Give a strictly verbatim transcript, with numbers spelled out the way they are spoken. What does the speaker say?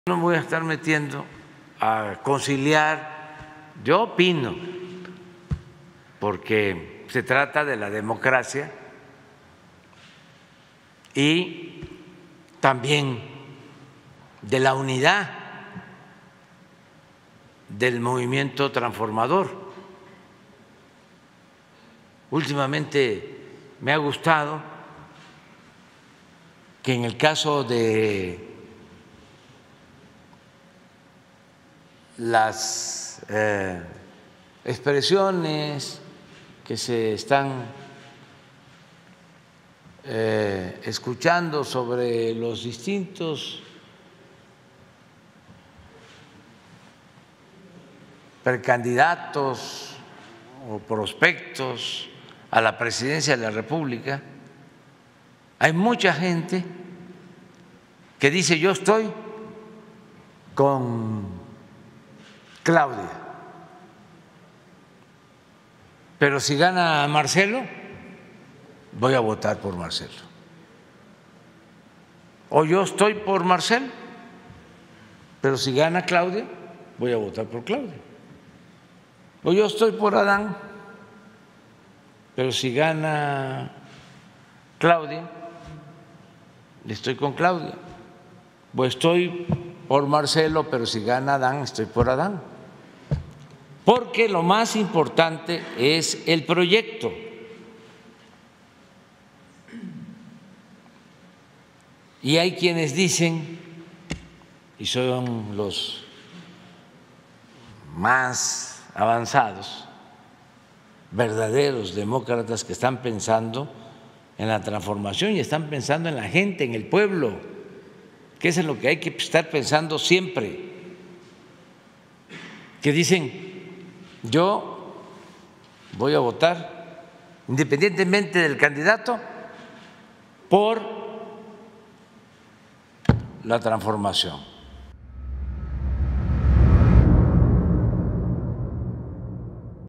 No me voy a estar metiendo a conciliar, yo opino, porque se trata de la democracia y también de la unidad del movimiento transformador. Últimamente me ha gustado que en el caso de las eh, expresiones que se están eh, escuchando sobre los distintos precandidatos o prospectos a la presidencia de la República, hay mucha gente que dice: yo estoy con Claudia, pero si gana Marcelo, voy a votar por Marcelo. O yo estoy por Marcelo, pero si gana Claudia, voy a votar por Claudia. O yo estoy por Adán, pero si gana Claudia, estoy con Claudia. O estoy por Marcelo, pero si gana Adán, estoy por Adán. Porque lo más importante es el proyecto. Y hay quienes dicen, y son los más avanzados, verdaderos demócratas, que están pensando en la transformación y están pensando en la gente, en el pueblo, que es en lo que hay que estar pensando siempre, que dicen: yo voy a votar, independientemente del candidato, por la transformación.